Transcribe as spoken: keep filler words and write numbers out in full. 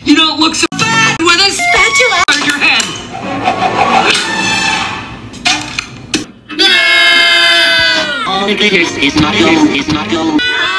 You don't look so bad with a spatula on your head. All the glitters is not gold, is not gold.